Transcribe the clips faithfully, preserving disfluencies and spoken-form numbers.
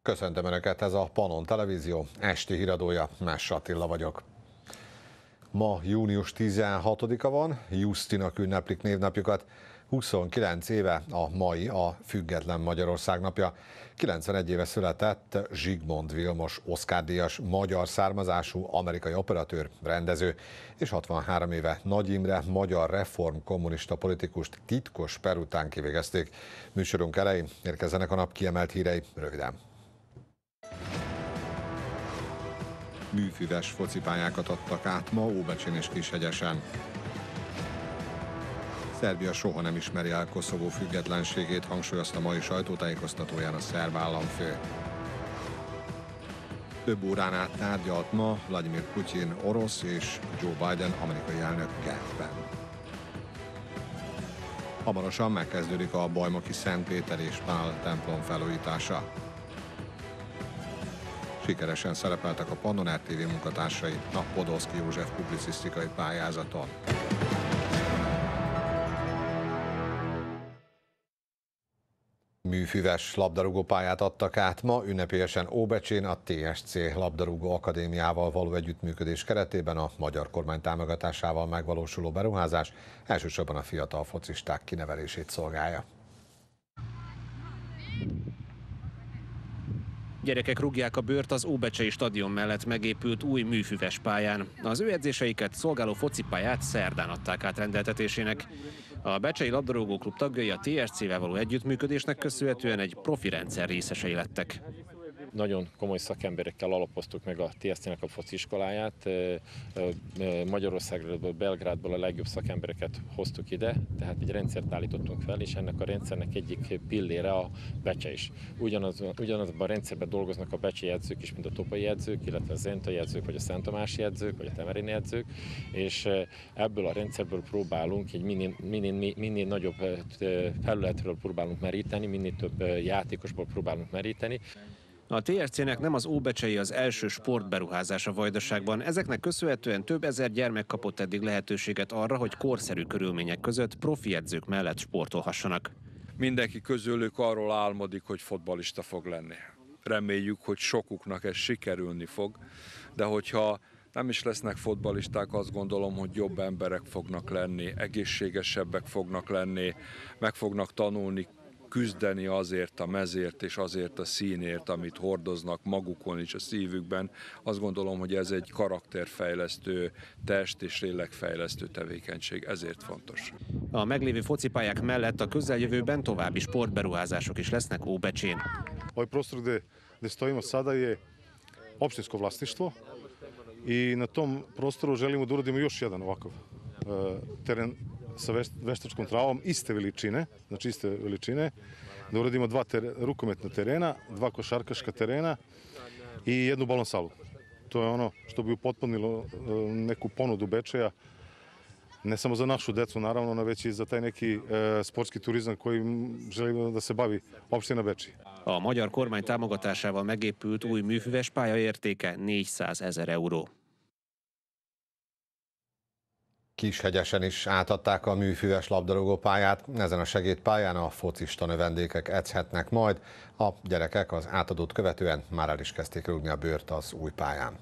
Köszöntöm Önöket, ez a Pannon Televízió esti híradója, Mess Attila vagyok. Ma június tizenhatodika van, Jusztinak ünneplik névnapjukat. huszonkilenc éve a mai a Független Magyarország napja. kilencvenegy éve született Zsigmond Vilmos Oscar-díjas magyar származású amerikai operatőr, rendező, és hatvanhárom éve Nagy Imre magyar reform kommunista politikust titkos per után kivégezték. Műsorunk elején érkezzenek a nap kiemelt hírei röviden. Műfüves focipályákat adtak át ma Óbecsén és Kishegyesen. Szerbia soha nem ismeri el Koszovó függetlenségét, hangsúlyozta mai sajtótájékoztatóján a szerb államfő. Több órán át tárgyalt ma Vladimir Putyin orosz és Joe Biden amerikai elnök Genfben. Hamarosan megkezdődik a bajnoki Szent Péter és Pál templom felújítása. Sikeresen szerepeltek a Pannon er té vé munkatársai a Podolszky József publicisztikai pályázaton. Műfüves labdarúgópályát adtak át ma ünnepélyesen Óbecsén a té es cé labdarúgó akadémiával való együttműködés keretében a magyar kormány támogatásával megvalósuló beruházás elsősorban a fiatal focisták kinevelését szolgálja. Gyerekek rúgják a bőrt az Óbecsei stadion mellett megépült új műfüves pályán. Az ő edzéseiket szolgáló focipályát szerdán adták át rendeltetésének. A Becsei labdarúgóklub tagjai a té es cével való együttműködésnek köszönhetően egy profi rendszer részesei lettek. Nagyon komoly szakemberekkel alapoztuk meg a té es cének a fociiskoláját. Magyarországról, Belgrádból a legjobb szakembereket hoztuk ide, tehát egy rendszert állítottunk fel, és ennek a rendszernek egyik pillére a Becse is. Ugyanaz, ugyanazban a rendszerben dolgoznak a becsei edzők is, mint a topai edzők, illetve a zentai edzők, vagy a szenttomási edzők, vagy a temerini edzők, és ebből a rendszerből próbálunk egy minél, minél, minél nagyobb felületről próbálunk meríteni, minél több játékosból próbálunk meríteni. A té es cének nem az óbecsei az első sportberuházás a Vajdaságban. Ezeknek köszönhetően több ezer gyermek kapott eddig lehetőséget arra, hogy korszerű körülmények között profi edzők mellett sportolhassanak. Mindenki közülük arról álmodik, hogy fotballista fog lenni. Reméljük, hogy sokuknak ez sikerülni fog, de hogyha nem is lesznek fotballisták, azt gondolom, hogy jobb emberek fognak lenni, egészségesebbek fognak lenni, meg fognak tanulni, küzdeni azért a mezért és azért a színért, amit hordoznak magukon és a szívükben. Azt gondolom, hogy ez egy karakterfejlesztő, test- és lélekfejlesztő tevékenység, ezért fontos. A meglévő focipályák mellett a közeljövőben további sportberuházások is lesznek Óbecsén. Ovaj prostor gde, gde stojimo sada je opštinsko vlasništvo i na tom prostoru želimo da uradimo još jedan ovakav teren sa veštačkom travom iste veličine, znači iste veličine, da uradimo dva ter, rukometna terena, dva košarkaška terena i jednu balon salu. To je ono što bi upotpunilo neku ponudu Bečeja, ne samo za našu decu naravno, već i za taj neki e, sportski turizam koji želimo da se bavi opština Bečej. A magyar kormány támogatásával megépült új műfüves pálya értéke négyszázezer euró. Kishegyesen is átadták a műfüves labdarúgópályát. Ezen a segédpályán a focista növendékek edzhetnek majd. A gyerekek az átadót követően már el is kezdték rúgni a bőrt az új pályán.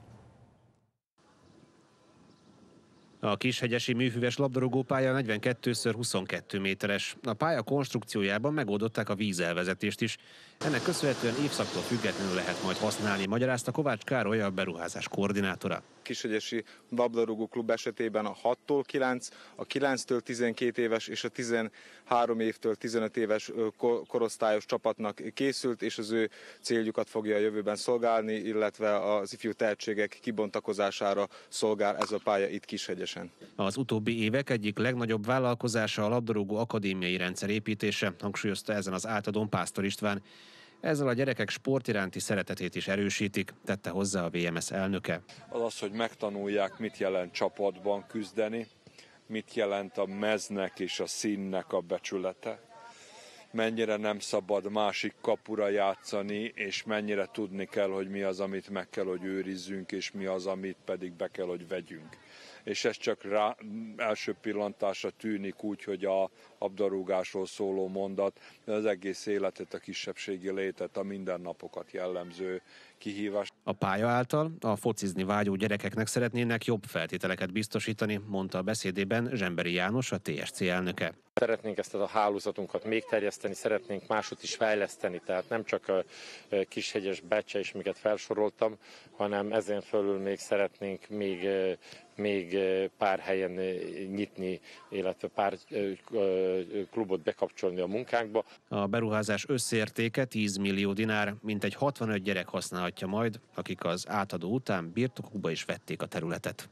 A kishegyesi műfüves labdarúgópálya negyvenkettő szög huszonkettő méteres. A pálya konstrukciójában megoldották a vízelvezetést is. Ennek köszönhetően évszaktól függetlenül lehet majd használni, magyarázta Kovács Károly, a beruházás koordinátora. Kishegyesi labdarúgó klub esetében a hattól kilenc, a kilenctől tizenkét éves és a tizenhárom évtől tizenöt éves korosztályos csapatnak készült, és az ő céljukat fogja a jövőben szolgálni, illetve az ifjú tehetségek kibontakozására szolgál ez a pálya itt Kishegyesen. Az utóbbi évek egyik legnagyobb vállalkozása a labdarúgó akadémiai rendszer építése, hangsúlyozta ezen az átadón Pásztor István. Ezzel a gyerekek sport iránti szeretetét is erősítik, tette hozzá a vé em es elnöke. Az az, hogy megtanulják, mit jelent csapatban küzdeni, mit jelent a meznek és a színnek a becsülete, mennyire nem szabad másik kapura játszani, és mennyire tudni kell, hogy mi az, amit meg kell, hogy őrizzünk, és mi az, amit pedig be kell, hogy vegyünk. És ez csak rá, első pillantásra tűnik úgy, hogy a labdarúgásról szóló mondat, de az egész életet, a kisebbségi létet, a mindennapokat jellemző kihívás. A pálya által a focizni vágyó gyerekeknek szeretnének jobb feltételeket biztosítani, mondta a beszédében Zsemberi János, a té es cé elnöke. Szeretnénk ezt a hálózatunkat még terjeszteni, szeretnénk máshogy is fejleszteni, tehát nem csak a Kishegyes, Becse is, miket felsoroltam, hanem ezen fölül még szeretnénk még, még pár helyen nyitni, illetve pár klubot bekapcsolni a munkánkba. A beruházás összértéke tíz millió dinár, mintegy hatvanöt gyerek használhatja majd, akik az átadó után birtokukba is vették a területet.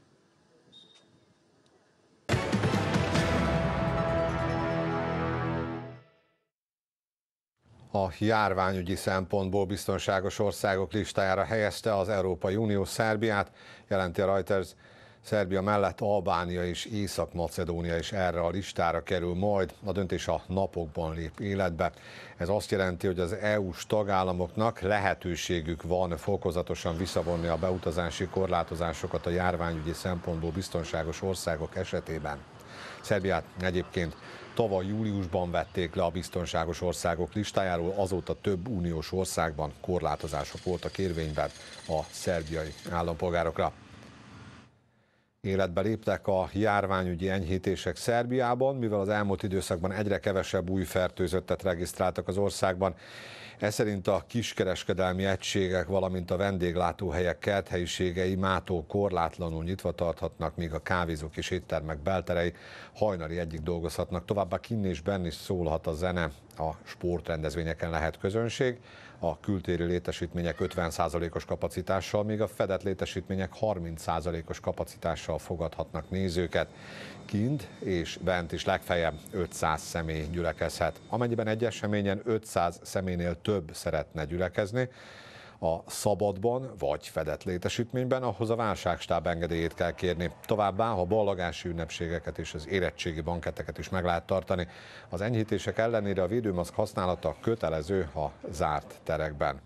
A járványügyi szempontból biztonságos országok listájára helyezte az Európai Unió Szerbiát, jelenti a Reuters. Szerbia mellett Albánia és Észak-Macedónia is erre a listára kerül majd. A döntés a napokban lép életbe. Ez azt jelenti, hogy az é u-s tagállamoknak lehetőségük van fokozatosan visszavonni a beutazási korlátozásokat a járványügyi szempontból biztonságos országok esetében. Szerbiát egyébként tavaly júliusban vették le a biztonságos országok listájáról, azóta több uniós országban korlátozások voltak érvényben a szerbiai állampolgárokra. Életbe léptek a járványügyi enyhítések Szerbiában, mivel az elmúlt időszakban egyre kevesebb új fertőzöttet regisztráltak az országban. Ez szerint a kiskereskedelmi egységek, valamint a vendéglátóhelyek kerthelyiségei mától korlátlanul nyitva tarthatnak, míg a kávézók és éttermek belterei hajnali egyik dolgozhatnak. Továbbá kinn és benn is szólhat a zene, a sportrendezvényeken lehet közönség, a kültéri létesítmények ötven százalékos kapacitással, míg a fedett létesítmények harminc százalékos kapacitással fogadhatnak nézőket. Kint és bent is legfeljebb ötszáz személy gyülekezhet. Amennyiben egy eseményen ötszáz személynél több szeretne gyülekezni, a szabadban vagy fedett létesítményben, ahhoz a válságstáb engedélyét kell kérni. Továbbá, ha ballagási ünnepségeket és az érettségi banketteket is meg lehet tartani, az enyhítések ellenére a védőmaszk használata kötelező a zárt terekben.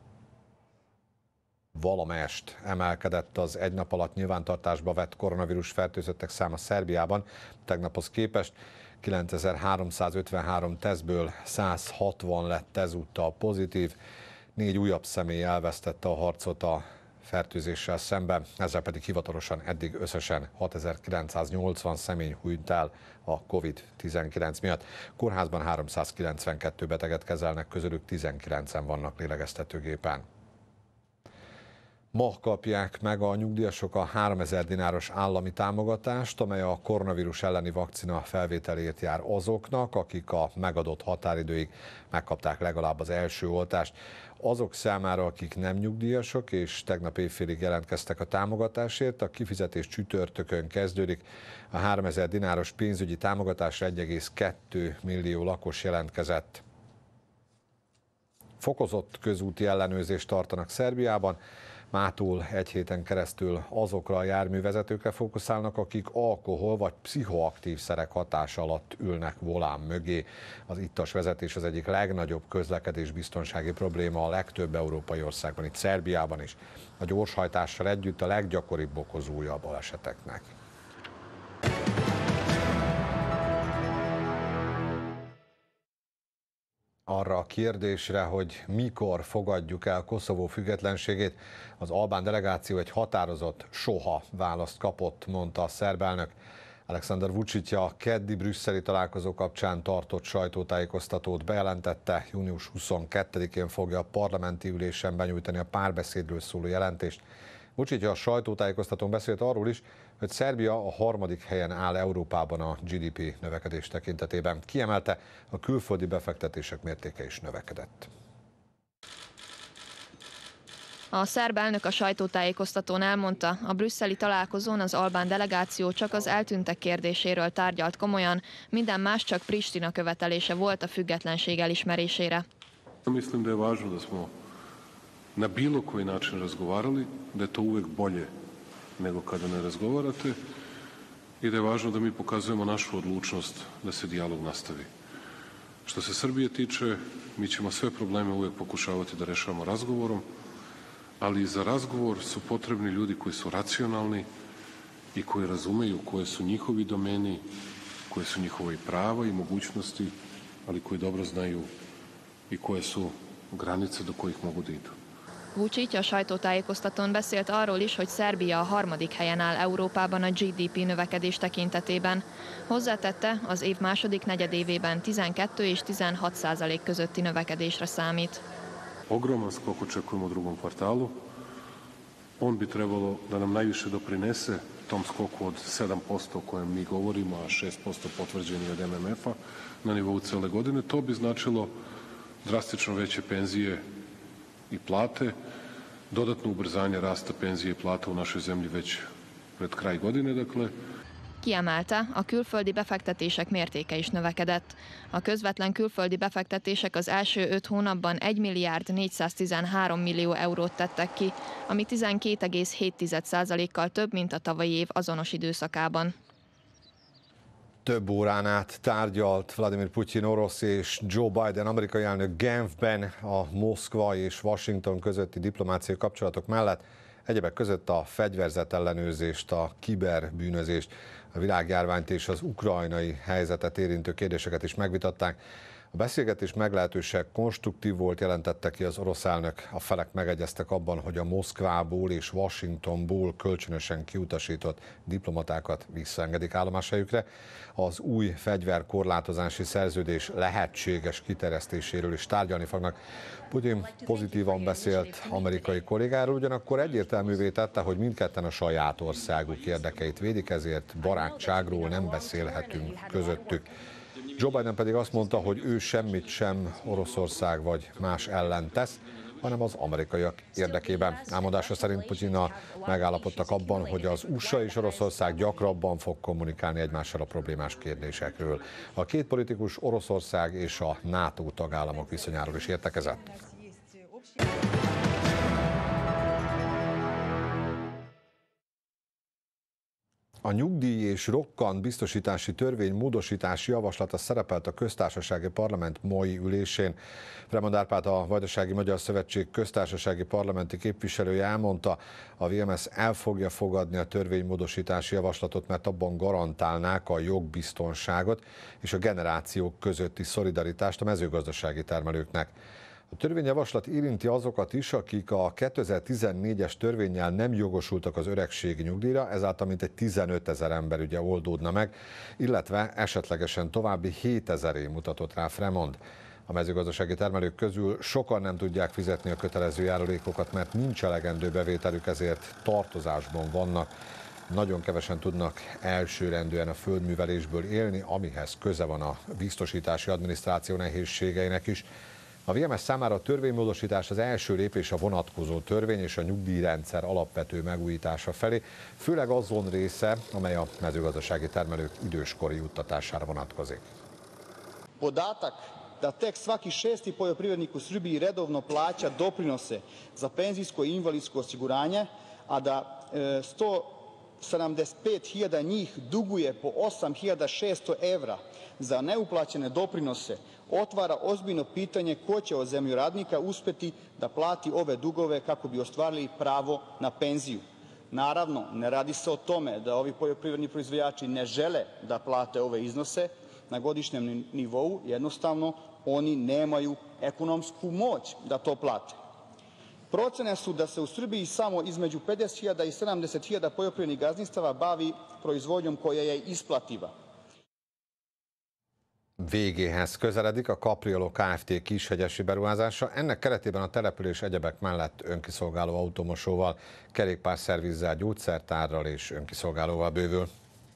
Valamelyest emelkedett az egy nap alatt nyilvántartásba vett koronavírus fertőzöttek száma Szerbiában. Tegnaphoz képest kilencezer-háromszázötvenhárom tesztből száz hatvan lett ezúttal pozitív. Négy újabb személy elvesztette a harcot a fertőzéssel szemben, ezzel pedig hivatalosan eddig összesen hatezer-kilencszáznyolcvan személy hunyt el a kovid tizenkilenc miatt. Kórházban háromszázkilencvenkettő beteget kezelnek, közülük tizenkilencen vannak lélegeztetőgépen. Ma kapják meg a nyugdíjasok a háromezer dináros állami támogatást, amely a koronavírus elleni vakcina felvételért jár azoknak, akik a megadott határidőig megkapták legalább az első oltást. Azok számára, akik nem nyugdíjasok és tegnap évfélig jelentkeztek a támogatásért, a kifizetés csütörtökön kezdődik. A háromezer dináros pénzügyi támogatásra egy egész kettő millió lakos jelentkezett. Fokozott közúti ellenőrzést tartanak Szerbiában. Mától egy héten keresztül azokra a járművezetőkre fókuszálnak, akik alkohol vagy pszichoaktív szerek hatása alatt ülnek volán mögé. Az ittas vezetés az egyik legnagyobb közlekedésbiztonsági probléma a legtöbb európai országban, itt Szerbiában is. A gyorshajtással együtt a leggyakoribb okozója a baleseteknek. Arra a kérdésre, hogy mikor fogadjuk el Koszovó függetlenségét, az albán delegáció egy határozott soha választ kapott, mondta a szerb elnök. Aleksandar Vučić a keddi brüsszeli találkozó kapcsán tartott sajtótájékoztatót bejelentette, június huszonkettedikén fogja a parlamenti ülésen benyújtani a párbeszédről szóló jelentést. Vučić a sajtótájékoztatón beszélt arról is, hogy Szerbia a harmadik helyen áll Európában a gé dé pé növekedés tekintetében. Kiemelte, a külföldi befektetések mértéke is növekedett. A szerb elnök a sajtótájékoztatón elmondta, a brüsszeli találkozón az albán delegáció csak az eltűntek kérdéséről tárgyalt komolyan, minden más csak Pristina követelése volt a függetlenség elismerésére. Mislim da je važno da smo na bilo koji način razgovarali, da je to uvek bolje nego kada ne razgovarate i da je važno da mi pokazujemo našu odlučnost da se dijalog nastavi. Što se Srbije tiče, mi ćemo sve probleme uvijek pokušavati da rešavamo razgovorom, ali za razgovor su potrebni ljudi koji su racionalni i koji razumeju koje su njihovi domeni, koje su njihova i prava i mogućnosti, ali koji dobro znaju i koje su granice do kojih mogu da idu. Vučić a sajtótájékoztatón beszélt arról is, hogy Szerbia a harmadik helyen áll Európában a gé dé pé növekedés tekintetében. Hozzátette, az év második negyedévében tizenkettő és tizenhat százalék közötti növekedésre számít. Ogroman skok očekujemo u drugom kvartalu. On bi trebalo da nam najviše doprinese tom skoku od sedam posto o kojem mi govorimo, a šest posto potvrđeni od em em efa na nivou cele godine. To bi značilo drastično veće penzije i plate, dodatno ubrzanje rasta penzije i plata u našoj zemlji već pred kraj godine, dakle. Kiemelte, a külföldi befektetések mértéke is növekedett. A közvetlen külföldi befektetések az első öt hónapban egy milliárd négyszáztizenhárom millió eurót tettek ki, ami tizenkét egész hét százalékkal több, mint a tavalyi év azonos időszakában. Több órán át tárgyalt Vladimir Putyin orosz és Joe Biden amerikai elnök Genfben a Moszkva és Washington közötti diplomáciai kapcsolatok mellett, egyebek között a fegyverzetellenőrzést, a kiberbűnözést, a világjárványt és az ukrajnai helyzetet érintő kérdéseket is megvitatták. A beszélgetés meglehetősen konstruktív volt, jelentette ki az orosz elnök. A felek megegyeztek abban, hogy a Moszkvából és Washingtonból kölcsönösen kiutasított diplomatákat visszaengedik állomáshelyükre. Az új fegyverkorlátozási szerződés lehetséges kiterjesztéséről is tárgyalni fognak. Putyin pozitívan beszélt amerikai kollégáról, ugyanakkor egyértelművé tette, hogy mindketten a saját országuk érdekeit védik, ezért barátságról nem beszélhetünk közöttük. Joe Biden pedig azt mondta, hogy ő semmit sem Oroszország vagy más ellen tesz, hanem az amerikaiak érdekében. Elmondása szerint Putyinnal megállapodtak abban, hogy az u es á és Oroszország gyakrabban fog kommunikálni egymással a problémás kérdésekről. A két politikus Oroszország és a NATO tagállamok viszonyáról is értekezett. A nyugdíj és rokkant biztosítási törvény módosítási javaslata szerepelt a köztársasági parlament mai ülésén. Fremond Árpád, a Vajdasági Magyar Szövetség köztársasági parlamenti képviselője elmondta, a vé em es el fogja fogadni a törvénymódosítási javaslatot, mert abban garantálnák a jogbiztonságot és a generációk közötti szolidaritást a mezőgazdasági termelőknek. A törvényjavaslat érinti azokat is, akik a kétezer-tizennégyes törvénnyel nem jogosultak az öregségi nyugdíjra, ezáltal mintegy tizenötezer ember ügye oldódna meg, illetve esetlegesen további hétezeré mutatott rá Fremond. A mezőgazdasági termelők közül sokan nem tudják fizetni a kötelező járulékokat, mert nincs elegendő bevételük, ezért tartozásban vannak. Nagyon kevesen tudnak elsőrendűen a földművelésből élni, amihez köze van a biztosítási adminisztráció nehézségeinek is. A vé em es számára a törvénymódosítás az első lépés a vonatkozó törvény és a nyugdíjrendszer alapvető megújítása felé, főleg azon része, amely a mezőgazdasági termelők időskori juttatására vonatkozik. Podatak da tek svaki šesti poljoprivrednik u Srbiji redovno plaća doprinose za penzijsko i invalidsko osiguranje, a da sto sedamdeset pet hiljada njih duguje po osam hiljada šesto evra za neuplaćene doprinose, otvara ozbiljno pitanje ko će od zemljoradnika uspeti da plati ove dugove kako bi ostvarili pravo na penziju. Naravno, ne radi se o tome da ovi poljoprivredni proizvođači ne žele da plate ove iznose na godišnjem nivou, jednostavno oni nemaju ekonomsku moć da to plate. Procene su da se u Srbiji samo između pedeset hiljada i sedamdeset hiljada poljoprivrednih gazdinstava bavi proizvodnjom koja je isplativa. Végéhez közeledik a Capriolo Kft. Kishegyesi beruházása. Ennek keretében a település egyebek mellett önkiszolgáló automosóval, kerékpárszervizzel, gyógyszertárral és önkiszolgálóval bővül.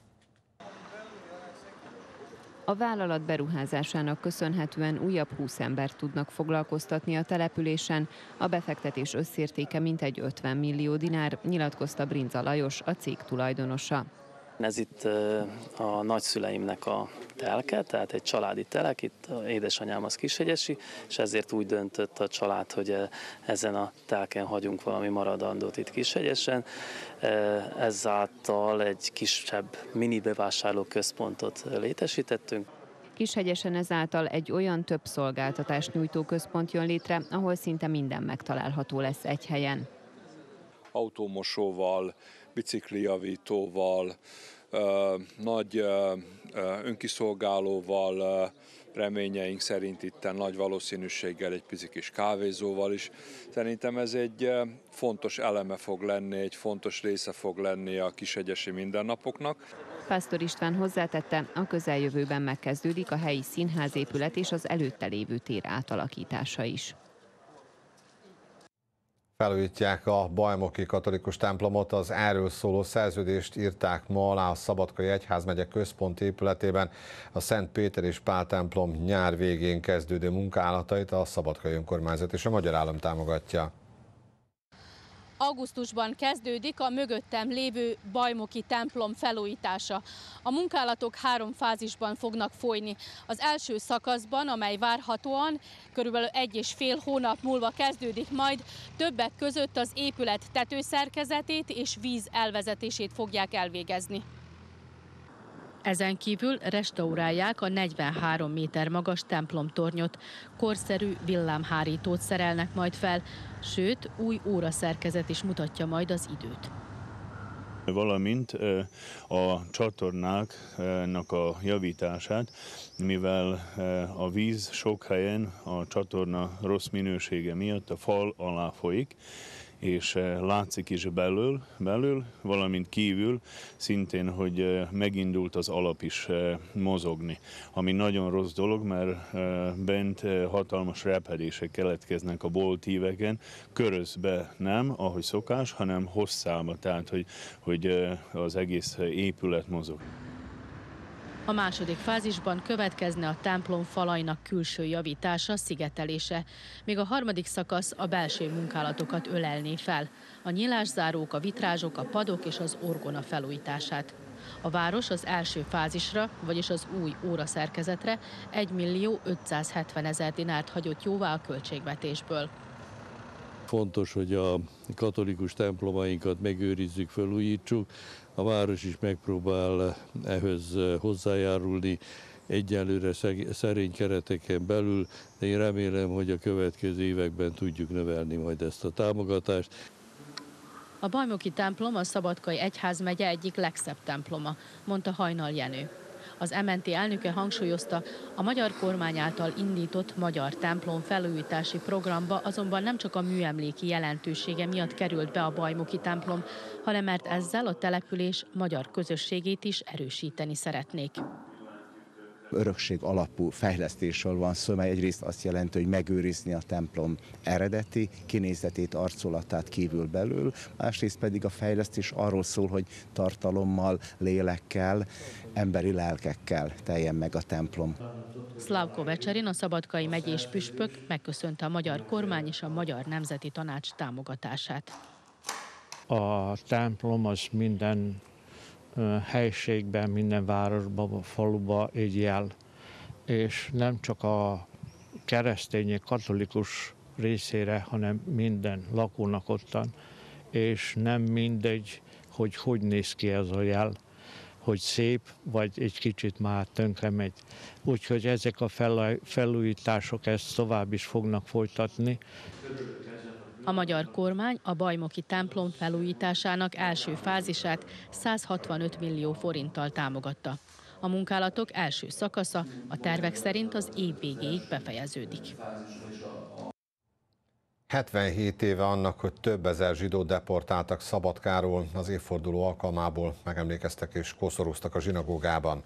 A vállalat beruházásának köszönhetően újabb húsz embert tudnak foglalkoztatni a településen. A befektetés összértéke mintegy ötven millió dinár, nyilatkozta Brinza Lajos, a cég tulajdonosa. Ez itt a nagyszüleimnek a telke, tehát egy családi telek, itt édesanyám az kishegyesi, és ezért úgy döntött a család, hogy ezen a telken hagyunk valami maradandót itt Kishegyesen. Ezáltal egy kisebb mini bevásárlóközpontot létesítettünk. Kishegyesen ezáltal egy olyan több szolgáltatást nyújtó központ jön létre, ahol szinte minden megtalálható lesz egy helyen. Autómosóval, biciklijavítóval, nagy önkiszolgálóval, reményeink szerint itten nagy valószínűséggel egy pici kis kávézóval is. Szerintem ez egy fontos eleme fog lenni, egy fontos része fog lenni a kishegyesi mindennapoknak. Pásztor István hozzátette, a közeljövőben megkezdődik a helyi színházépület és az előtte lévő tér átalakítása is. Felújítják a bajmoki katolikus templomot, az erről szóló szerződést írták ma alá a Szabadkai Egyházmegye központi épületében. A Szent Péter és Pál templom nyár végén kezdődő munkálatait a Szabadkai Önkormányzat és a Magyar Állam támogatja. Augusztusban kezdődik a mögöttem lévő bajmoki templom felújítása. A munkálatok három fázisban fognak folyni. Az első szakaszban, amely várhatóan körülbelül egy és fél hónap múlva kezdődik majd, többek között az épület tetőszerkezetét és víz elvezetését fogják elvégezni. Ezen kívül restaurálják a negyvenhárom méter magas templomtornyot, korszerű villámhárítót szerelnek majd fel, sőt, új óraszerkezet is mutatja majd az időt. Valamint a csatornáknak a javítását, mivel a víz sok helyen a csatorna rossz minősége miatt a fal alá folyik, és látszik is belül, belül, valamint kívül szintén, hogy megindult az alap is mozogni. Ami nagyon rossz dolog, mert bent hatalmas repedések keletkeznek a boltíveken, körözbe nem, ahogy szokás, hanem hosszába, tehát hogy, hogy az egész épület mozog. A második fázisban következne a templom falainak külső javítása, szigetelése, míg a harmadik szakasz a belső munkálatokat ölelné fel, a nyilászárók, a vitrázsok, a padok és az orgona felújítását. A város az első fázisra, vagyis az új óraszerkezetre egymillió ötszázhetvenezer dinárt hagyott jóvá a költségvetésből. Fontos, hogy a katolikus templomainkat megőrizzük, felújítsuk. A város is megpróbál ehhez hozzájárulni egyelőre szerény kereteken belül, de én remélem, hogy a következő években tudjuk növelni majd ezt a támogatást. A bajmoki templom a Szabadkai Egyházmegye egyik legszebb temploma, mondta Hajnal Jenő. Az em en té elnöke hangsúlyozta, a magyar kormány által indított magyar templom felújítási programba azonban nem csak a műemléki jelentősége miatt került be a bajmoki templom, hanem mert ezzel a település magyar közösségét is erősíteni szeretnék. Örökség alapú fejlesztésről van szó, mely egyrészt azt jelenti, hogy megőrizni a templom eredeti kinézetét, arculatát kívül belül, másrészt pedig a fejlesztés arról szól, hogy tartalommal, lélekkel, emberi lelkekkel teljen meg a templom. Szlavko Vecserin, a Szabadkai megyés püspök megköszönte a magyar kormány és a Magyar Nemzeti Tanács támogatását. A templom az minden helységben, minden városban, faluban egy jel, és nem csak a keresztények, katolikus részére, hanem minden lakónak ottan, és nem mindegy, hogy hogy néz ki ez a jel, hogy szép, vagy egy kicsit már tönkre megy. Úgyhogy ezek a felújítások ezt tovább is fognak folytatni. A magyar kormány a bajmoki templom felújításának első fázisát százhatvanöt millió forinttal támogatta. A munkálatok első szakasza a tervek szerint az év végéig befejeződik. hetvenhét éve annak, hogy több ezer zsidót deportáltak Szabadkáról, az évforduló alkalmából megemlékeztek és koszorúztak a zsinagógában.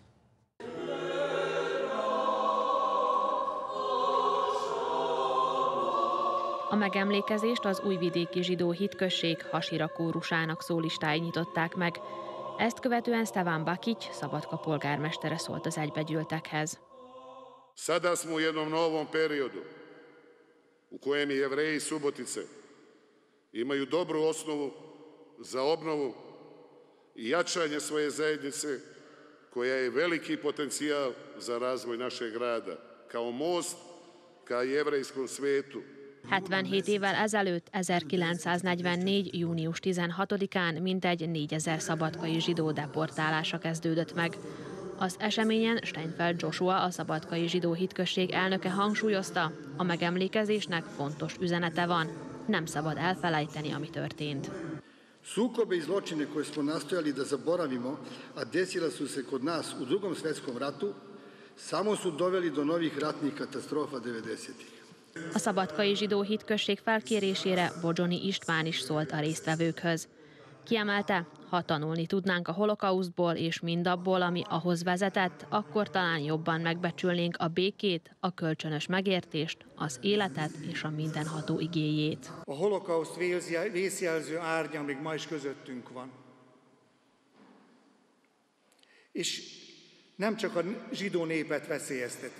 A megemlékezést az újvidéki zsidó hitközség Hasira kórusának szólistái nyitották meg. Ezt követően Stevan Bakić, Szabadka polgármestere szólt az egybegyűltekhez. Sada smo u jednom novom periodu u kojem i Jevreji Subotice imaju dobru osnovu za obnovu i jačanje svoje zajednice koja je veliki potencijal za razvoj našeg grada kao most ka jevrejskom svetu. hetvenhét évvel ezelőtt, ezerkilencszáznegyvennégy. június tizenhatodikán mintegy négyezer szabadkai zsidó deportálása kezdődött meg. Az eseményen Steinfeld Joshua, a szabadkai zsidó hitközség elnöke hangsúlyozta, a megemlékezésnek fontos üzenete van, nem szabad elfelejteni, ami történt. Sukobe i zločine koje smo nastojali da zaboravimo, a desila su se kod nas u Drugom svjetskom ratu, samo su doveli do novih ratnih katastrofa devedesetih. A szabadkai zsidó hitközség felkérésére Bodzsoni István is szólt a résztvevőkhöz. Kiemelte, ha tanulni tudnánk a holokausztból és mindabból, ami ahhoz vezetett, akkor talán jobban megbecsülnénk a békét, a kölcsönös megértést, az életet és a mindenható igéjét. A holokauszt vészjelző árnya még ma is közöttünk van. És nem csak a zsidó népet veszélyezteti.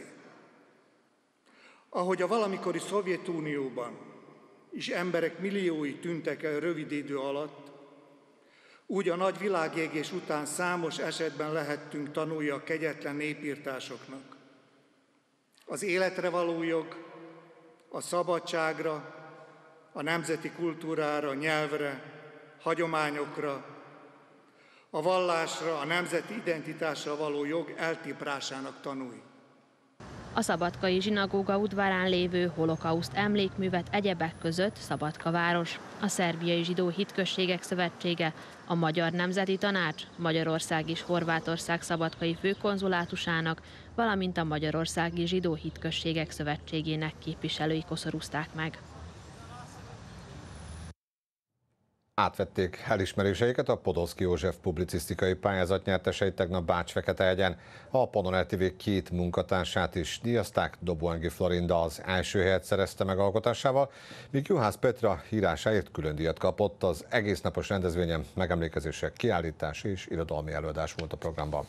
Ahogy a valamikori Szovjetunióban is emberek milliói tűntek el rövid idő alatt, úgy a nagy világégés után számos esetben lehettünk tanulni a kegyetlen népirtásoknak. Az életre való jog, a szabadságra, a nemzeti kultúrára, nyelvre, hagyományokra, a vallásra, a nemzeti identitásra való jog eltiprásának tanulj. A szabadkai zsinagóga udvarán lévő holokauszt emlékművet egyebek között Szabadka város, a Szerbiai Zsidó Hitközségek Szövetsége, a Magyar Nemzeti Tanács, Magyarország és Horvátország szabadkai főkonzulátusának, valamint a Magyarországi Zsidó Hitközségek Szövetségének képviselői koszorúzták meg. Átvették elismeréseiket a Podolszky József publicisztikai pályázat nyertesei tegnap Bács-Feketehegyen. A Pannon er té vé két munkatársát is díjazták, Doboengi Florinda az első helyet szerezte meg alkotásával, míg Juhász Petra írásáért külön díjat kapott. Az egésznapos rendezvényen megemlékezések, kiállítás és irodalmi előadás volt a programban.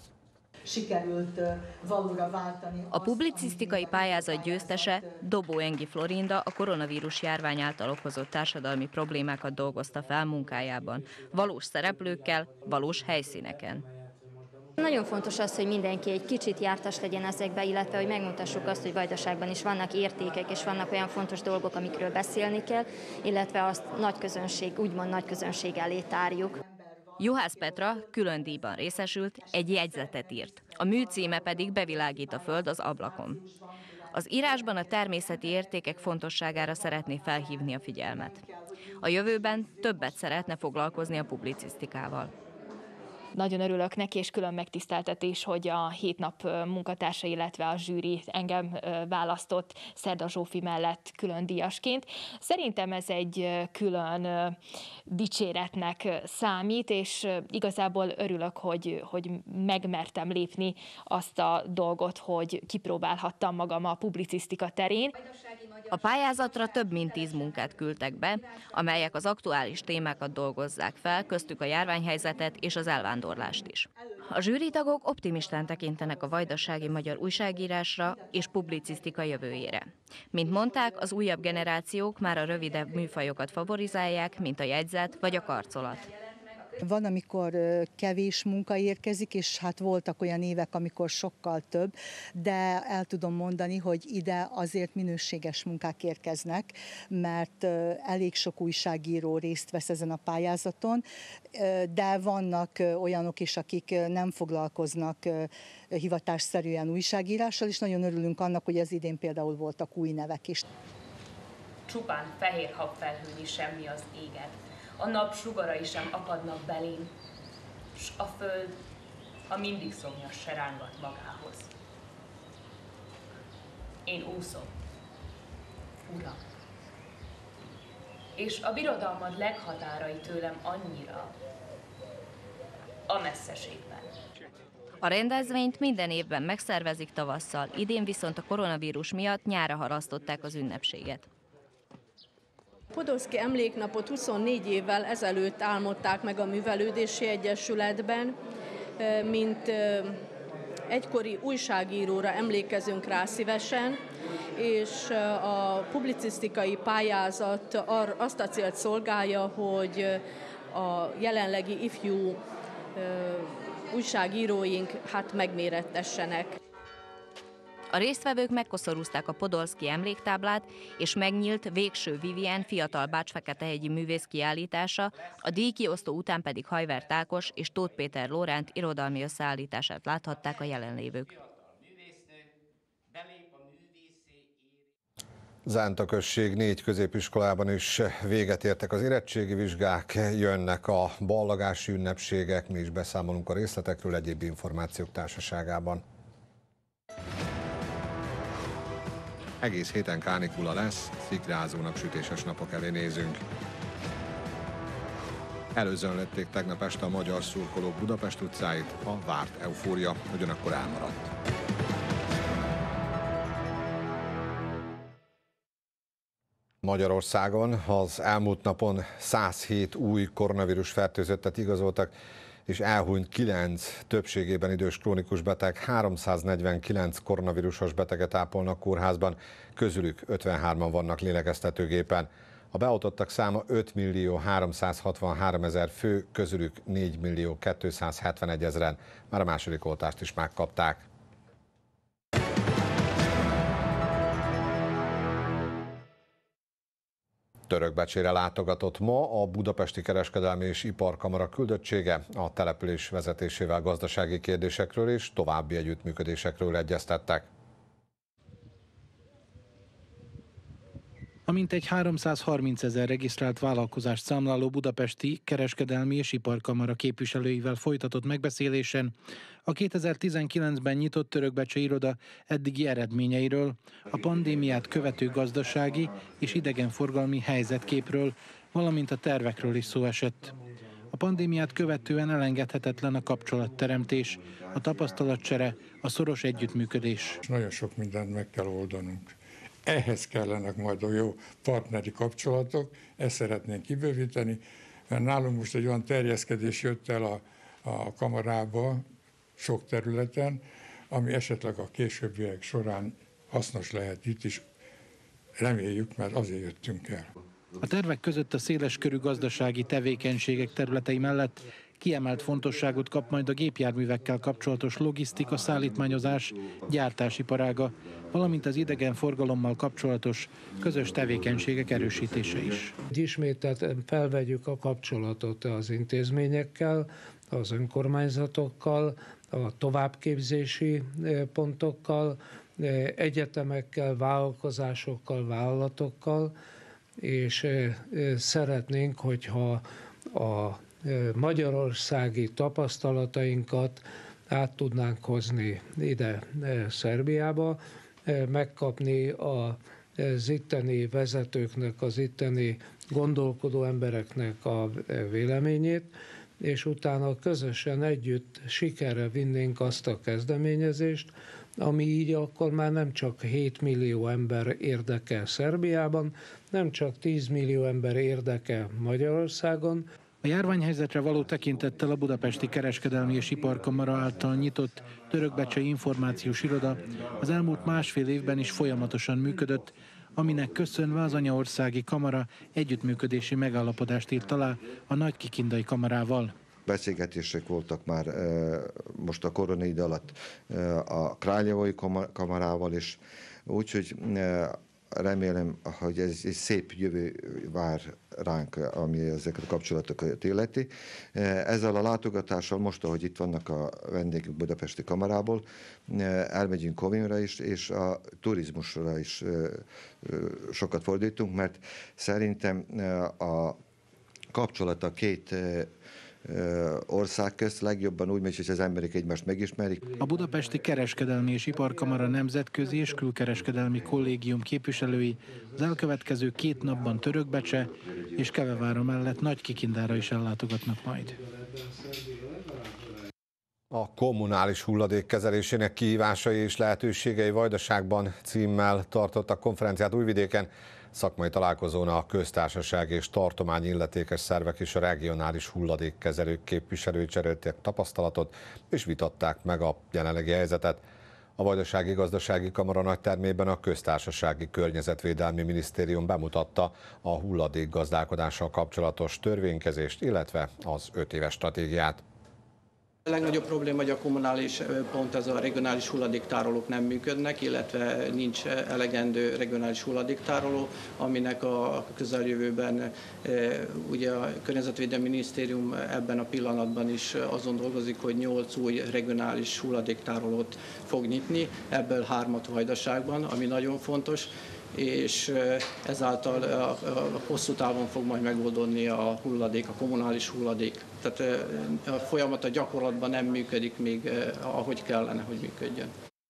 Sikerült valóra váltani. A publicisztikai pályázat győztese, Doboengi Florinda, a koronavírus járvány által okozott társadalmi problémákat dolgozta fel munkájában. Valós szereplőkkel, valós helyszíneken. Nagyon fontos az, hogy mindenki egy kicsit jártas legyen ezekbe, illetve hogy megmutassuk azt, hogy Vajdaságban is vannak értékek, és vannak olyan fontos dolgok, amikről beszélni kell, illetve azt nagy közönség, úgymond nagy közönség elé tárjuk. Juhász Petra külön díjban részesült, egy jegyzetet írt. A mű címe pedig Bevilágít a föld az ablakon. Az írásban a természeti értékek fontosságára szeretné felhívni a figyelmet. A jövőben többet szeretne foglalkozni a publicisztikával. Nagyon örülök neki, és külön megtiszteltetés, hogy a hét nap munkatársa, illetve a zsűri engem választott Szerda Zsófi mellett külön díjasként. Szerintem ez egy külön dicséretnek számít, és igazából örülök, hogy, hogy megmertem lépni azt a dolgot, hogy kipróbálhattam magam a publicisztika terén. A pályázatra több mint tíz munkát küldtek be, amelyek az aktuális témákat dolgozzák fel, köztük a járványhelyzetet és az elvándorlást is. A zsűritagok optimistán tekintenek a vajdasági magyar újságírásra és publicisztika jövőjére. Mint mondták, az újabb generációk már a rövidebb műfajokat favorizálják, mint a jegyzet vagy a karcolat. Van, amikor kevés munka érkezik, és hát voltak olyan évek, amikor sokkal több, de el tudom mondani, hogy ide azért minőséges munkák érkeznek, mert elég sok újságíró részt vesz ezen a pályázaton, de vannak olyanok is, akik nem foglalkoznak hivatásszerűen újságírással, és nagyon örülünk annak, hogy az idén például voltak új nevek is. Csupán fehér habfelhőni semmi az égen. A nap sugarai sem akadnak belém, s a föld a mindig szomjas se rángat magához. Én úszom, Uram, és a birodalmad leghatárai tőlem annyira a messzeségben. A rendezvényt minden évben megszervezik tavasszal, idén viszont a koronavírus miatt nyárra halasztották az ünnepséget. Podolszky emléknapot huszonnégy évvel ezelőtt álmodták meg a Művelődési Egyesületben, mint egykori újságíróra emlékezünk rá szívesen, és a publicisztikai pályázat azt a célt szolgálja, hogy a jelenlegi ifjú újságíróink hát megmérettessenek. A résztvevők megkoszorúzták a Podolszky emléktáblát, és megnyílt Végső Vivien fiatal bács-feketehegyi művész kiállítása, a díjkiosztó után pedig Hajvert Ákos és Tóth Péter Lóránt irodalmi összeállítását láthatták a jelenlévők. Zánta község négy középiskolában is véget értek az érettségi vizsgák, jönnek a ballagási ünnepségek, mi is beszámolunk a részletekről egyéb információk társaságában. Egész héten kánikula lesz, szikrázó napsütéses napok elé nézünk. Előzönlették tegnap este a magyar szurkolók Budapest utcáit, a várt eufória ugyanakkor elmaradt. Magyarországon az elmúlt napon száz hét új koronavírus fertőzöttet igazoltak, és elhunyt kilenc, többségében idős krónikus beteg, háromszáznegyvenkilenc koronavírusos beteget ápolnak kórházban, közülük ötvenhárman vannak lélegeztetőgépen. A beoltottak száma öt millió háromszázhatvanhárom ezer fő, közülük négy millió kétszázhetvenegy ezeren már a második oltást is megkapták. Törökbecsére látogatott ma a Budapesti Kereskedelmi és Iparkamara küldöttsége, a település vezetésével gazdasági kérdésekről és további együttműködésekről egyeztettek. A mintegy háromszázharminc ezer regisztrált vállalkozást számláló Budapesti Kereskedelmi és Iparkamara képviselőivel folytatott megbeszélésen a kétezer-tizenkilencben nyitott Törökbecse iroda eddigi eredményeiről, a pandémiát követő gazdasági és idegenforgalmi helyzetképről, valamint a tervekről is szó esett. A pandémiát követően elengedhetetlen a kapcsolatteremtés, a tapasztalatcsere, a szoros együttműködés. Nagyon sok mindent meg kell oldanunk. Ehhez kellenek majd a jó partneri kapcsolatok, ezt szeretnénk kibővíteni, mert nálunk most egy olyan terjeszkedés jött el a, a kamarába sok területen, ami esetleg a későbbiek során hasznos lehet itt is. Reméljük, mert azért jöttünk el. A tervek között a széleskörű gazdasági tevékenységek területei mellett kiemelt fontosságot kap majd a gépjárművekkel kapcsolatos logisztika, szállítmányozás, gyártásiparága, valamint az idegenforgalommal kapcsolatos közös tevékenységek erősítése is. Ismételten felvegyük a kapcsolatot az intézményekkel, az önkormányzatokkal, a továbbképzési pontokkal, egyetemekkel, vállalkozásokkal, vállalatokkal, és szeretnénk, hogyha a magyarországi tapasztalatainkat át tudnánk hozni ide Szerbiába, megkapni az itteni vezetőknek, az itteni gondolkodó embereknek a véleményét, és utána közösen együtt sikerre vinnénk azt a kezdeményezést, ami így akkor már nem csak hét millió ember érdekel Szerbiában, nem csak tíz millió ember érdekel Magyarországon. A járványhelyzetre való tekintettel a Budapesti Kereskedelmi és Iparkamara által nyitott Törökbecsei Információs Iroda az elmúlt másfél évben is folyamatosan működött, aminek köszönve az anyaországi kamara együttműködési megállapodást írt alá a Nagykikindai kamarával. Beszélgetések voltak már most a koronaidő alatt a Králevai kamarával is, úgyhogy remélem, hogy ez egy szép jövő vár ránk, ami ezeket a kapcsolatokat illeti. Ezzel a látogatással most, ahogy itt vannak a vendégek Budapesti Kamarából, elmegyünk Kovinra is, és a turizmusra is sokat fordítunk, mert szerintem a kapcsolat a két ország közt legjobban úgy megy, hogy az emberek egymást megismerik. A Budapesti Kereskedelmi és Iparkamara nemzetközi és külkereskedelmi kollégium képviselői az elkövetkező két napban Törökbecse és Kevevára mellett Nagykikindára is ellátogatnak majd. A kommunális hulladék kezelésének kihívásai és lehetőségei Vajdaságban címmel tartottak konferenciát Újvidéken. Szakmai találkozón a köztársaság és tartományi illetékes szervek és a regionális hulladékkezelők képviselői cserélték tapasztalatot és vitatták meg a jelenlegi helyzetet. A Vajdasági Gazdasági Kamara nagytermében a Köztársasági Környezetvédelmi Minisztérium bemutatta a hulladékgazdálkodással kapcsolatos törvénykezést, illetve az öt éves stratégiát. A legnagyobb probléma, hogy a kommunális pont, ez a regionális hulladéktárolók nem működnek, illetve nincs elegendő regionális hulladéktároló, aminek a közeljövőben ugye a Környezetvédelmi Minisztérium ebben a pillanatban is azon dolgozik, hogy nyolc új regionális hulladéktárolót fog nyitni, ebből hármat Vajdaságban, ami nagyon fontos, és ezáltal a, a hosszú távon fog majd megoldani a hulladék, a kommunális hulladék. Tehát a folyamat a gyakorlatban nem működik még, ahogy kellene, hogy működjön.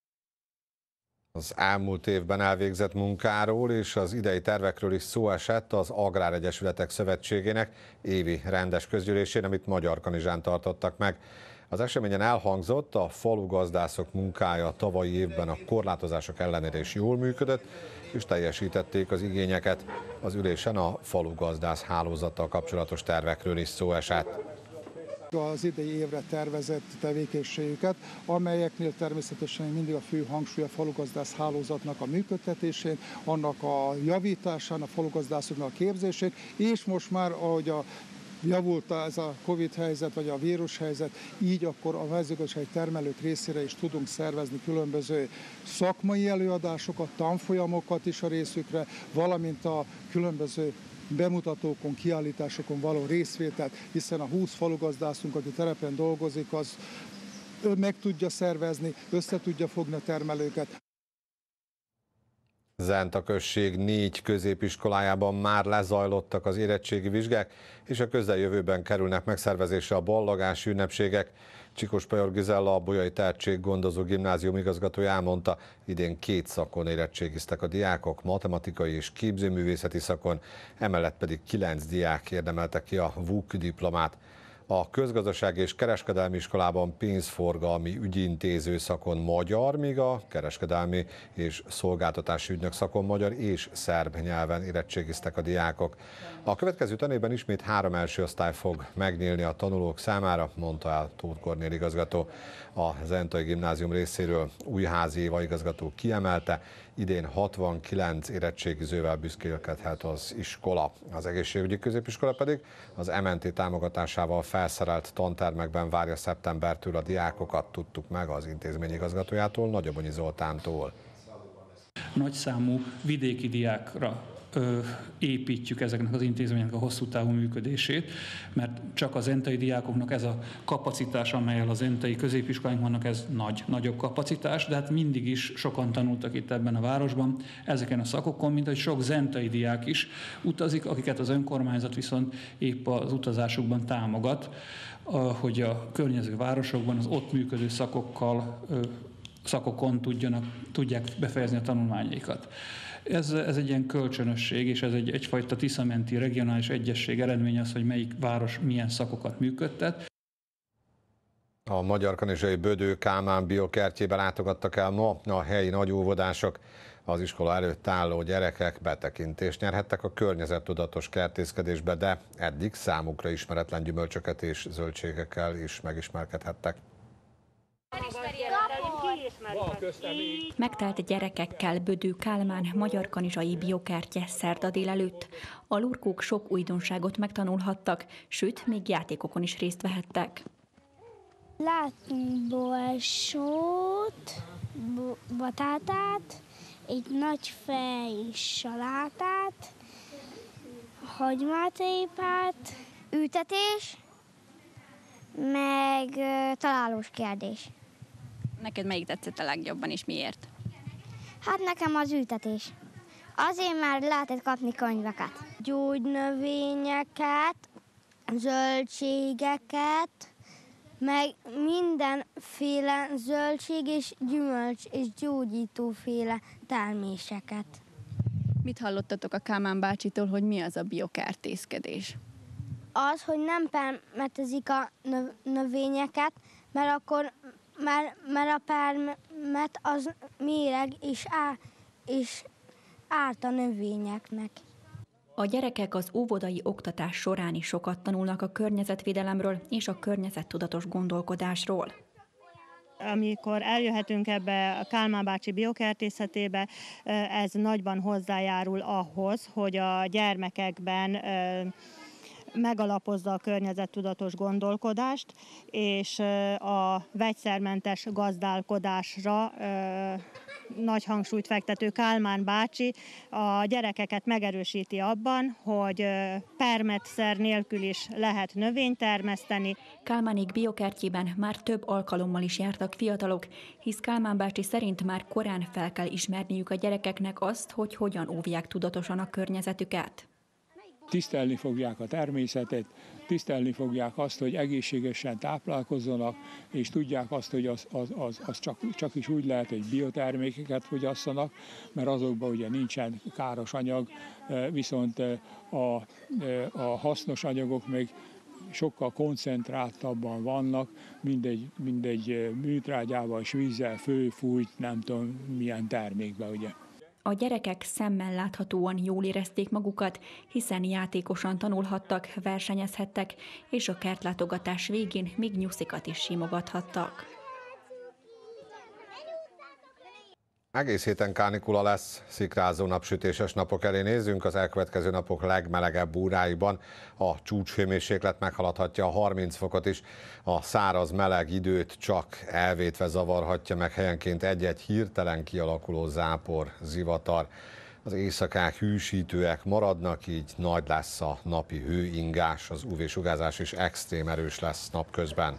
Az elmúlt évben elvégzett munkáról és az idei tervekről is szó esett az Agráregyesületek Szövetségének évi rendes közgyűlésén, amit Magyarkanizsán tartottak meg. Az eseményen elhangzott, a falugazdászok munkája tavalyi évben a korlátozások ellenére is jól működött, és teljesítették az igényeket. Az ülésen a falugazdász hálózattal kapcsolatos tervekről is szó esett. Az idei évre tervezett tevékenységüket, amelyeknél természetesen mindig a fő hangsúly a falugazdász hálózatnak a működtetésén, annak a javításán, a falugazdászoknak a képzésén, és most már, ahogy a javult ez a Covid helyzet, vagy a vírus helyzet, így akkor a mezőgazdasági termelők részére is tudunk szervezni különböző szakmai előadásokat, tanfolyamokat is a részükre, valamint a különböző bemutatókon, kiállításokon való részvételt, hiszen a húsz falugazdászunk, aki terepen dolgozik, az meg tudja szervezni, össze tudja fogni a termelőket. Zenta község négy középiskolájában már lezajlottak az érettségi vizsgák, és a közeljövőben kerülnek megszervezésre a ballagási ünnepségek. Csikós Pajor Gizella, a Bolyai Tehetséggondozó Gimnázium igazgatója elmondta, idén két szakon érettségiztek a diákok, matematikai és képzőművészeti szakon, emellett pedig kilenc diák érdemelte ki a vuk diplomát. A közgazdasági és kereskedelmi iskolában pénzforgalmi ügyintéző szakon magyar, míg a kereskedelmi és szolgáltatási ügynök szakon magyar és szerb nyelven érettségiztek a diákok. A következő tanévben ismét három első osztály fog megnyílni a tanulók számára, mondta el Tóth Kornél igazgató. A Zentai Gimnázium részéről Újházi Éva igazgató kiemelte, idén hatvankilenc érettségizővel büszkélkedhet az iskola. Az egészségügyi középiskola pedig az em en té támogatásával felszerelt tantermekben várja szeptembertől a diákokat, tudtuk meg az intézmény igazgatójától, Nagyabonyi Zoltántól. Nagyszámú vidéki diákra ö, építjük ezeknek az intézményeknek a hosszú távú működését, mert csak az zentai diákoknak ez a kapacitás, amelyel az zentai középiskoláink vannak, ez nagy, nagyobb kapacitás, de hát mindig is sokan tanultak itt ebben a városban ezeken a szakokon, mint hogy sok zentai diák is utazik, akiket az önkormányzat viszont épp az utazásukban támogat, hogy a környező városokban az ott működő szakokkal szakokon tudjanak, tudják befejezni a tanulmányaikat. Ez, ez egy ilyen kölcsönösség, és ez egy, egyfajta tiszamenti regionális egyesség eredménye az, hogy melyik város milyen szakokat működtet. A magyarkanizsai Bödő Kálmán biokertjébe látogattak el ma a helyi nagyóvodások. Az iskola előtt álló gyerekek betekintést nyerhettek a környezettudatos kertészkedésbe, de eddig számukra ismeretlen gyümölcsöket és zöldségekkel is megismerkedhettek. Megtelt gyerekekkel Bödő Kálmán magyarkanizsai biokertje szerda délelőtt. A lurkók sok újdonságot megtanulhattak, sőt, még játékokon is részt vehettek. Láttunk borsót, batátát, egy nagy fej salátát, hagymátépát, ültetés, meg uh, találós kérdés. Neked melyik tetszett a legjobban, és miért? Hát nekem az ültetés. Azért már lehetett kapni könyveket. Gyógynövényeket, zöldségeket, meg mindenféle zöldség és gyümölcs és gyógyítóféle terméseket. Mit hallottatok a Kálmán bácsitól, hogy mi az a biokertészkedés? Az, hogy nem permetezik a növényeket, mert akkor mert, mert a permet az méreg és, á, és árt a növényeknek. A gyerekek az óvodai oktatás során is sokat tanulnak a környezetvédelemről és a környezettudatos gondolkodásról. Amikor eljöhetünk ebbe a Kálmán bácsi biokertészetébe, ez nagyban hozzájárul ahhoz, hogy a gyermekekben megalapozza a környezettudatos gondolkodást, és a vegyszermentes gazdálkodásra nagy hangsúlyt fektető Kálmán bácsi a gyerekeket megerősíti abban, hogy permetszer nélkül is lehet növényt termeszteni. Kálmánék biokertjében már több alkalommal is jártak fiatalok, hisz Kálmán bácsi szerint már korán fel kell ismerniük a gyerekeknek azt, hogy hogyan óvják tudatosan a környezetüket. Tisztelni fogják a természetet, tisztelni fogják azt, hogy egészségesen táplálkozzanak, és tudják azt, hogy az, az, az, az csak, csak is úgy lehet, hogy biotermékeket fogyasszanak, mert azokban ugye nincsen káros anyag, viszont a, a hasznos anyagok még sokkal koncentráltabban vannak, mindegy, mindegy műtrágyával, vízzel főfújt, nem tudom milyen termékbe, ugye. A gyerekek szemmel láthatóan jól érezték magukat, hiszen játékosan tanulhattak, versenyezhettek, és a kertlátogatás végén még nyuszikat is simogathattak. Egész héten kánikula lesz, szikrázó napsütéses napok elé nézzünk, az elkövetkező napok legmelegebb óráiban a csúcshőmérséklet meghaladhatja a harminc fokot is, a száraz meleg időt csak elvétve zavarhatja meg helyenként egy-egy hirtelen kialakuló zápor, zivatar. Az éjszakák hűsítőek maradnak, így nagy lesz a napi hőingás, az ú vé-sugárzás is extrém erős lesz napközben.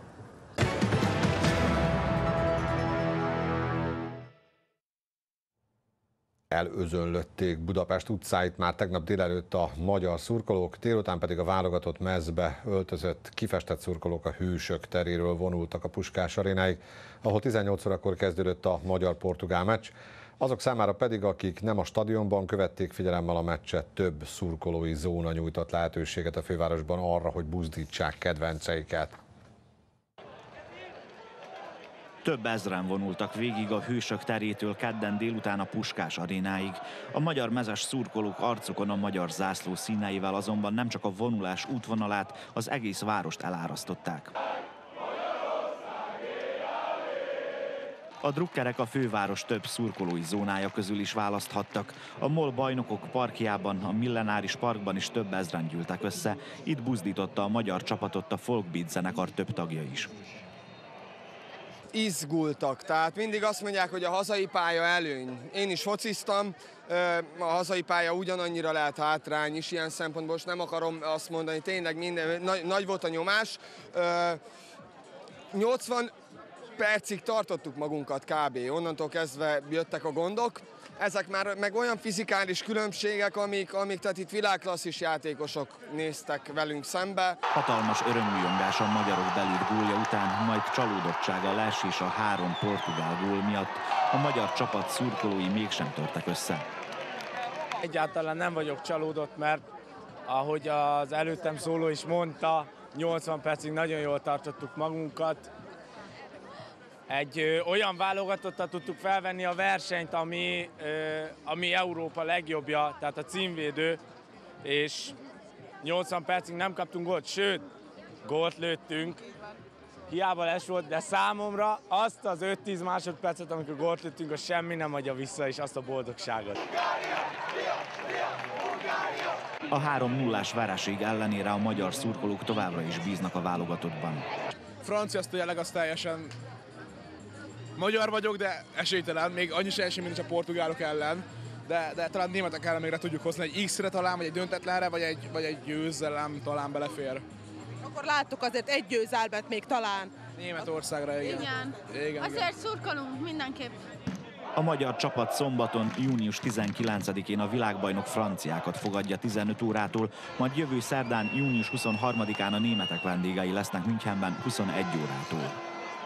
Elözönlötték Budapest utcáit már tegnap délelőtt a magyar szurkolók, délután pedig a válogatott mezbe öltözött, kifestett szurkolók a Hősök teréről vonultak a Puskás arénáig, ahol tizennyolc órakor kezdődött a magyar-portugál meccs. Azok számára pedig, akik nem a stadionban követték figyelemmel a meccset, több szurkolói zóna nyújtott lehetőséget a fővárosban arra, hogy buzdítsák kedvenceiket. Több ezren vonultak végig a Hősök terétől kedden délután a Puskás arénáig. A magyar mezes szurkolók arcukon a magyar zászló színeivel azonban nem csak a vonulás útvonalát, az egész várost elárasztották. A drukkerek a főváros több szurkolói zónája közül is választhattak. A MOL Bajnokok parkjában, a Millenáris parkban is több ezren gyűltek össze. Itt buzdította a magyar csapatot a Folkbeat zenekar több tagja is. Izgultak, tehát mindig azt mondják, hogy a hazai pálya előny. Én is fociztam, a hazai pálya ugyanannyira lehet hátrány is ilyen szempontból, most nem akarom azt mondani, tényleg minden, nagy, nagy volt a nyomás. nyolcvan percig tartottuk magunkat kb. Onnantól kezdve jöttek a gondok. Ezek már meg olyan fizikális különbségek, amik, amik tehát itt világklasszis játékosok néztek velünk szembe. Hatalmas örömújongás a magyarok belírt gólja után, majd csalódottság a Les és a három portugál gól miatt. A magyar csapat szurkolói mégsem törtek össze. Egyáltalán nem vagyok csalódott, mert ahogy az előttem szóló is mondta, nyolcvan percig nagyon jól tartottuk magunkat. Egy ö, olyan válogatottat tudtuk felvenni a versenyt, ami, ö, ami Európa legjobbja, tehát a címvédő, és nyolcvan percig nem kaptunk gólt, sőt, gólt lőttünk. Hiába les volt, de számomra azt az öt-tíz másodpercet, amikor gólt lőttünk, az semmi nem adja vissza, és azt a boldogságot. A három nullás vereség ellenére a magyar szurkolók továbbra is bíznak a válogatottban. Francia tényleg az teljesen... Magyar vagyok, de esélytelen, még annyi se esély, mint a portugálok ellen, de, de talán németek ellen még tudjuk hozni egy X-re talán, vagy egy döntetlenre, vagy egy, vagy egy győzelem talán belefér. Akkor láttuk azért egy győzelmet még talán. Németországra, igen. Igen, igen azért igen. Szurkolunk mindenképp. A magyar csapat szombaton, június tizenkilencedikén a világbajnok franciákat fogadja tizenöt órától, majd jövő szerdán, június huszonharmadikán a németek vendégei lesznek Münchenben huszonegy órától.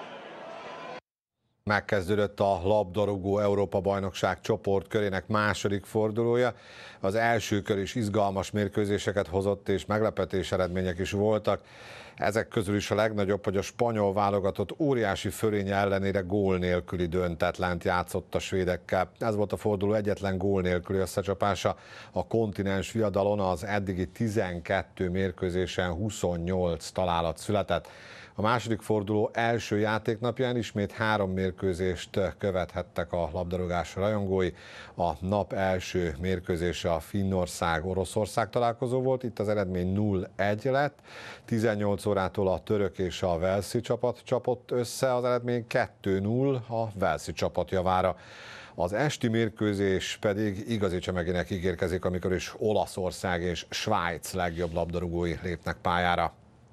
Megkezdődött a labdarúgó Európa-bajnokság csoportkörének második fordulója. Az első kör is izgalmas mérkőzéseket hozott, és meglepetés eredmények is voltak. Ezek közül is a legnagyobb, hogy a spanyol válogatott óriási fölénye ellenére gól nélküli döntetlent játszott a svédekkel. Ez volt a forduló egyetlen gól nélküli összecsapása. A kontinens viadalon az eddigi tizenkét mérkőzésen huszonnyolc találat született. A második forduló első játéknapján ismét három mérkőzést követhettek a labdarúgás rajongói. A nap első mérkőzése a Finnország-Oroszország találkozó volt, itt az eredmény nulla egy lett. tizennyolc órától a török és a walesi csapat csapott össze, az eredmény kettő null a walesi csapat javára. Az esti mérkőzés pedig igazi csemeginek ígérkezik, amikor is Olaszország és Svájc legjobb labdarúgói lépnek pályára.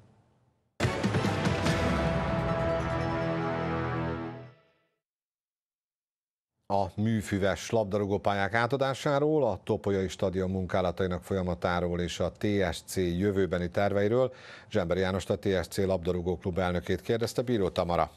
A műfüves labdarúgópályák átadásáról, a Topolyai stadion munkálatainak folyamatáról és a té es cé jövőbeni terveiről Zsemberi Jánost, a té es cé labdarúgóklub elnökét kérdezte Bíró Tamara.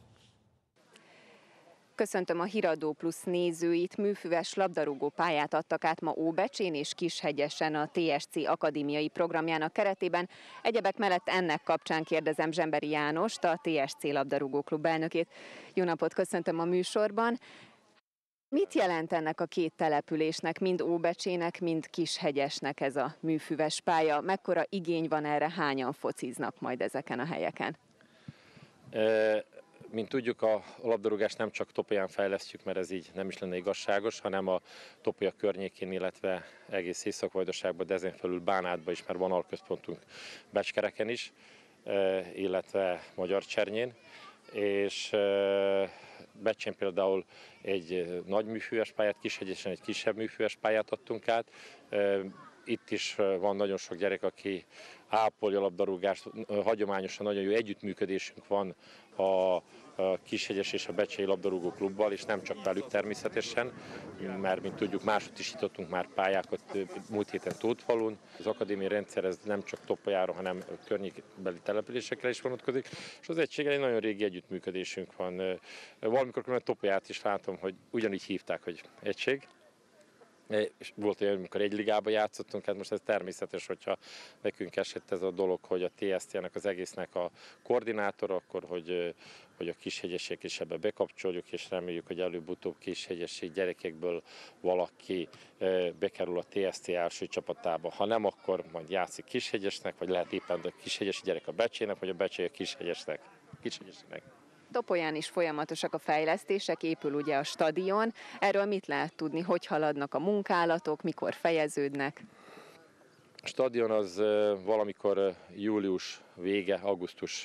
Köszöntöm a Híradó Plusz nézőit. Műfüves labdarúgó pályát adtak át ma Óbecsén és Kishegyesen a té es cé akadémiai programjának keretében. Egyebek mellett ennek kapcsán kérdezem Zsemberi Jánost, a té es cé labdarúgóklub elnökét. Jó napot, köszöntöm a műsorban. Mit jelent ennek a két településnek, mind Óbecsének, mind Kishegyesnek ez a műfüves pálya? Mekkora igény van erre, hányan fociznak majd ezeken a helyeken? E, mint tudjuk, a labdarúgást nem csak Topolyán fejlesztjük, mert ez így nem is lenne igazságos, hanem a Topolya környékén, illetve egész Észak-Vajdaságban, de ezen felül Bánátban is, mert van alközpontunk Becskereken is, e, illetve Magyarcsernyén. És e, Becsén például egy nagy műfüves pályát, Kishegyesen egy kisebb műfüves pályát adtunk át. Itt is van nagyon sok gyerek, aki ápolja a labdarúgást, hagyományosan nagyon jó együttműködésünk van a Kishegyes és a Becsei labdarúgó klubbal, és nem csak velük természetesen, mert mint tudjuk, máshogy is nyitottunk már pályákat múlt héten Tótfalun. Az akadémiai rendszer ez nem csak Topolyára, hanem környékbeli településekre is vonatkozik, és az egységgel egy nagyon régi együttműködésünk van. Valamikor a Topolyát is látom, hogy ugyanígy hívták, hogy egység. És volt olyan, amikor egy ligában játszottunk, hát most ez természetes, hogyha nekünk esett ez a dolog, hogy a té es cé-nek az egésznek a koordinátor, akkor hogy, hogy a kishegyesek is ebbe bekapcsoljuk, és reméljük, hogy előbb-utóbb kishegyesi gyerekekből valaki bekerül a té es cé első csapatába. Ha nem, akkor majd játszik Kishegyesnek, vagy lehet éppen a kishegyesi gyerek a Becsének, vagy a Becsei a Kishegyesnek. Kishegyesnek. Topolyán is folyamatosak a fejlesztések, épül ugye a stadion. Erről mit lehet tudni, hogy haladnak a munkálatok, mikor fejeződnek? A stadion az valamikor július vége, augusztus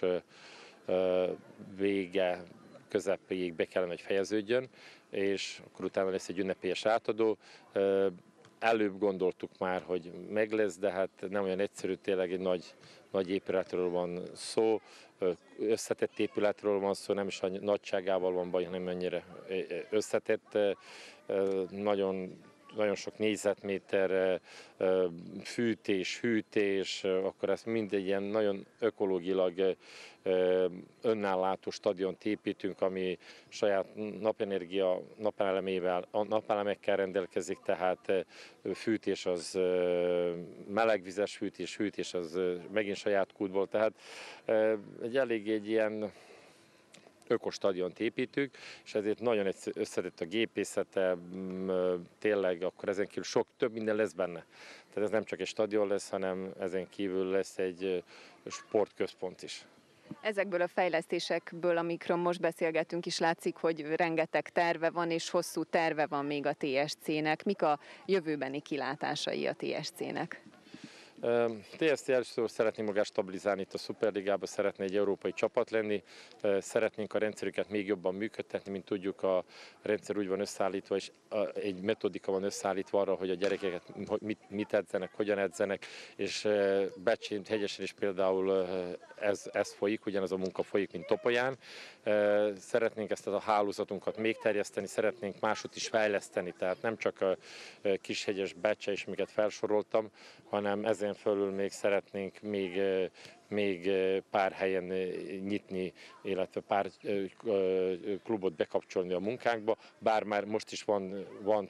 vége közepéig be kellene, hogy fejeződjön, és akkor utána lesz egy ünnepélyes átadó. Előbb gondoltuk már, hogy meg lesz, de hát nem olyan egyszerű, tényleg egy nagy, nagy épületről van szó, összetett épületről van szó, nem is a nagyságával van baj, hanem mennyire összetett, nagyon, nagyon sok négyzetméter fűtés, hűtés, akkor ezt mindegy ilyen nagyon ökológilag önállátó stadiont építünk, ami saját napenergia, napelemével, napelemekkel rendelkezik, tehát fűtés az melegvizes fűtés, hűtés az megint saját kútból, tehát egy elég egy ilyen ökostadiont építünk, és ezért nagyon összetett a gépészete, tényleg akkor ezen kívül sok, több minden lesz benne. Tehát ez nem csak egy stadion lesz, hanem ezen kívül lesz egy sportközpont is. Ezekből a fejlesztésekből, amikről most beszélgetünk is látszik, hogy rengeteg terve van, és hosszú terve van még a té es cé-nek. Mik a jövőbeni kilátásai a té es cé-nek? té es cé először szeretné magát stabilizálni itt a Szuperligában, szeretné egy európai csapat lenni, szeretnénk a rendszerüket még jobban működtetni, mint tudjuk, a rendszer úgy van összeállítva, és egy metodika van összeállítva arra, hogy a gyerekeket mit, mit edzenek, hogyan edzenek, és Becsén, Hegyesen is például ez, ez folyik, ugyanaz a munka folyik, mint Topolyán. Szeretnénk ezt a hálózatunkat még terjeszteni, szeretnénk máshogy is fejleszteni, tehát nem csak a Kishegyes, Becse és amiket felsoroltam, hanem ezen fölül még szeretnénk még, még pár helyen nyitni, illetve pár klubot bekapcsolni a munkánkba, bár már most is van, van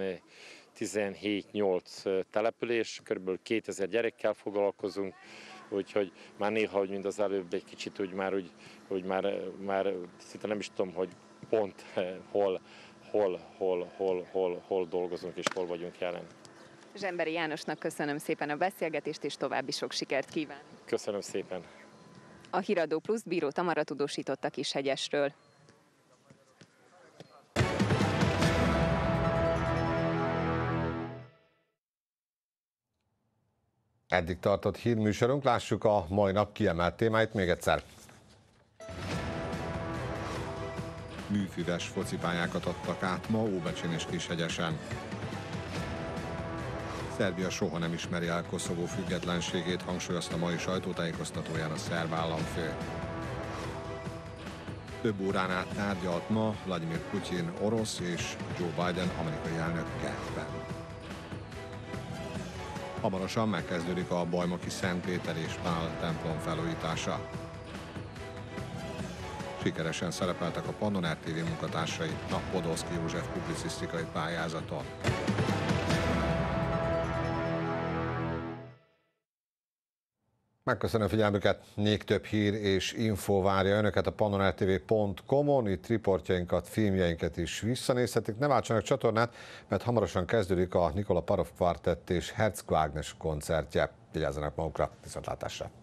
tizenhét nyolc település, kb. kétezer gyerekkel foglalkozunk, úgyhogy már néha, hogy mind az előbb egy kicsit úgy már, úgy, úgy már, már szinte nem is tudom, hogy pont hol, hol, hol, hol, hol, hol dolgozunk és hol vagyunk jelen. Zsemberi Jánosnak köszönöm szépen a beszélgetést, és további sok sikert kívánok. Köszönöm szépen. A Híradó Pluszt Bíró Tamara tudósította Kishegyesről. Eddig tartott hírműsorunk, lássuk a mai nap kiemelt témáit még egyszer. Műfüves focipályákat adtak át ma Óbecsén és Kishegyesen. Szerbia soha nem ismeri el Koszovó függetlenségét, hangsúlyozta mai sajtótájékoztatóján a szerb államfő. Több órán át tárgyalt ma Vladimir Putyin orosz és Joe Biden amerikai elnök Genfben. Hamarosan megkezdődik a Bajnoki Szent Péter és Pál templom felújítása. Sikeresen szerepeltek a Pannon er té vé munkatársai a Podolszky József publicisztikai pályázaton. Megköszönöm figyelmüket, még több hír és info várja önöket a pannon er té vé pont com-on, itt riportjainkat, filmjeinket is visszanézhetik. Ne váltsanak csatornát, mert hamarosan kezdődik a Nikola Parov Kvartett és Herz Quagnes koncertje. Vigyázzanak magukra, viszontlátásra!